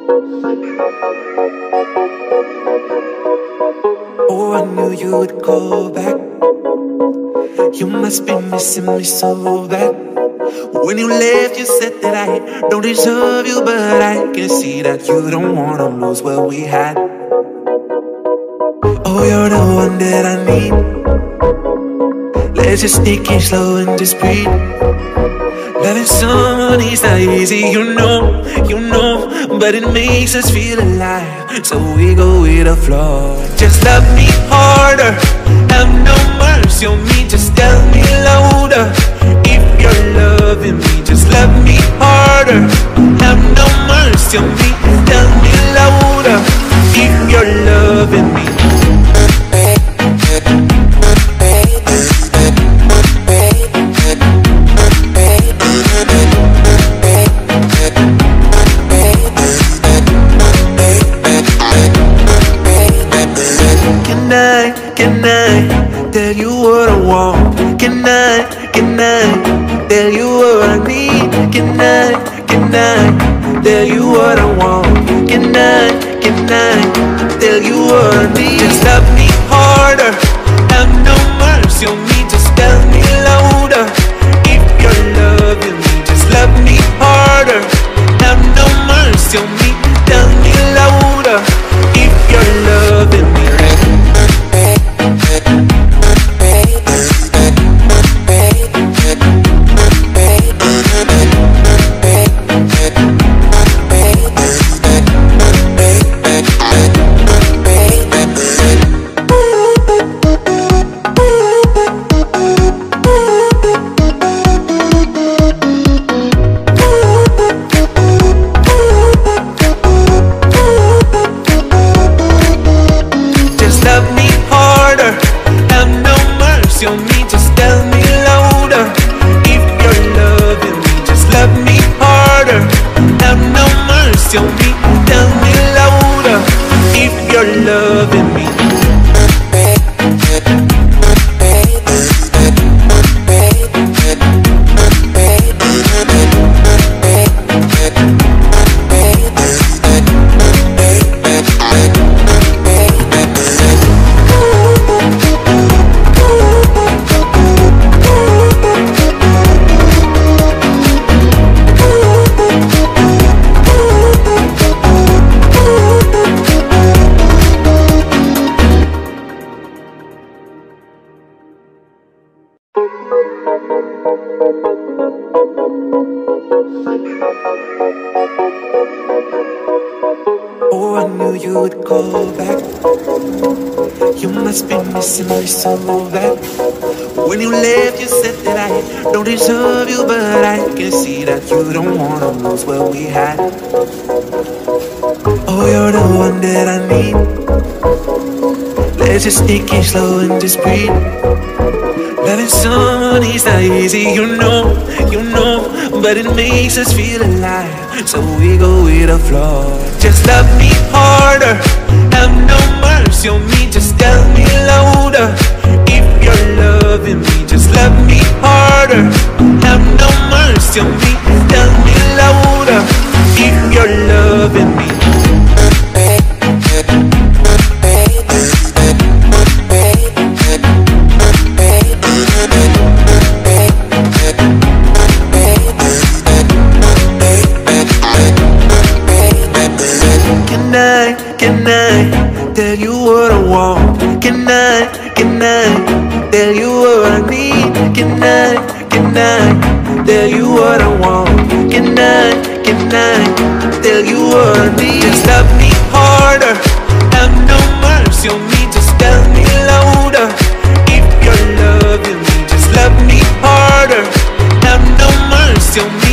Oh, I knew you would call back. You must be missing me so bad. When you left, you said that I don't deserve you, but I can see that you don't wanna lose what we had. Oh, you're the one that I need. Let's just take it slow and just breathe. Loving someone is not easy, you know, but it makes us feel alive, so we go with the flow. Just love me harder, have no mercy on me, just tell me louder. If you're loving me, just love me harder, have no mercy on me, tell me louder. If you're loving me. Can I tell you what I want? Can I tell you what I need? Can I tell you what I want? Can I tell you what I need? Just love me harder, have no mercy on me, just tell me louder. If you're loving me, just love me harder, have no mercy on me, tell me louder. If you're loving me. Oh, I knew you would call back. You must be missing me so bad. When you left, you said that I don't deserve you, but I can see that you don't wanna lose what we had. Oh, you're the one that I need. Let's just take it slow and just breathe. Loving someone is not easy, you know, but it makes us feel alive, so we go with the flow. Just love me harder, have no mercy on me, just tell me louder. If you're loving me, just love me harder, have no mercy on me, tell me louder. If you're loving me. Can I tell you what I want? Can I tell you what I need? Can I tell you what I want? Can I tell you what I need? Just love me harder, have no mercy on me, just tell me louder. If you're loving me, just love me harder, have no mercy on me.